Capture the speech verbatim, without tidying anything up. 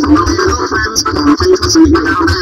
friends, but don't think to see me out.